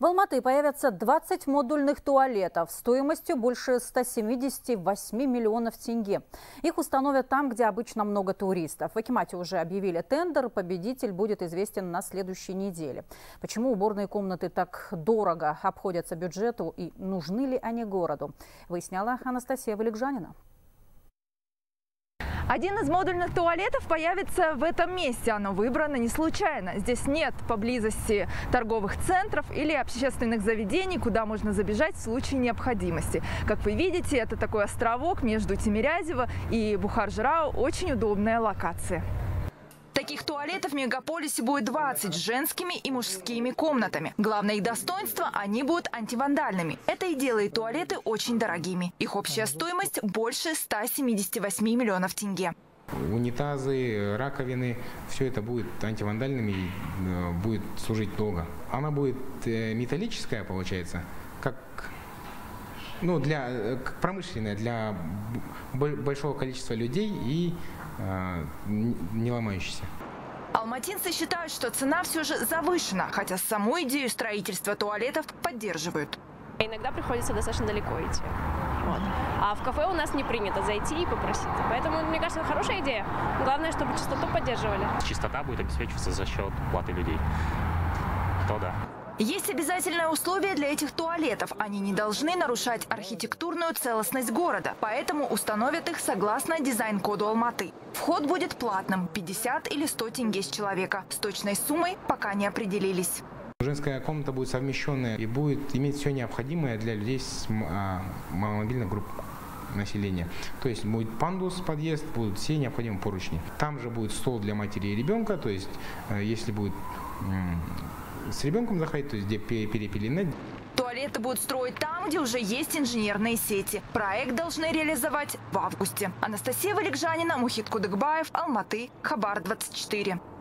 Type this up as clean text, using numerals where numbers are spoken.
В Алматы появятся 20 модульных туалетов стоимостью больше 178 миллионов тенге. Их установят там, где обычно много туристов. В Акимате уже объявили тендер. Победитель будет известен на следующей неделе. Почему уборные комнаты так дорого обходятся бюджету и нужны ли они городу, выясняла Анастасия Валикжанина. Один из модульных туалетов появится в этом месте. Оно выбрано не случайно. Здесь нет поблизости торговых центров или общественных заведений, куда можно забежать в случае необходимости. Как вы видите, это такой островок между Тимирязево и Бухар-Жырау. Очень удобная локация. Таких туалетов в мегаполисе будет 20 с женскими и мужскими комнатами. Главное их достоинство – они будут антивандальными. Это и делает туалеты очень дорогими. Их общая стоимость больше 178 миллионов тенге. Унитазы, раковины – все это будет антивандальными и будет служить долго. Она будет металлическая, получается, как промышленная для большого количества людей и не ломающийся. Алматинцы считают, что цена все же завышена, хотя саму идею строительства туалетов поддерживают. Иногда приходится достаточно далеко идти. Вот. А в кафе у нас не принято зайти и попросить. Поэтому, мне кажется, это хорошая идея. Главное, чтобы чистоту поддерживали. Чистота будет обеспечиваться за счет платы людей. То да. Есть обязательное условие для этих туалетов. Они не должны нарушать архитектурную целостность города. Поэтому установят их согласно дизайн-коду Алматы. Вход будет платным – 50 или 100 тенге с человека. С точной суммой пока не определились. Женская комната будет совмещенная и будет иметь все необходимое для людей с маломобильных групп населения. То есть будет пандус, подъезд, будут все необходимые поручни. Там же будет стол для матери и ребенка. То есть если будет с ребенком заходить, то есть где перепеленать. Туалеты будут строить там, где уже есть инженерные сети. Проект должны реализовать в августе. Анастасия Валикжанина, Мухит Кудыкбаев, Алматы, Хабар 24.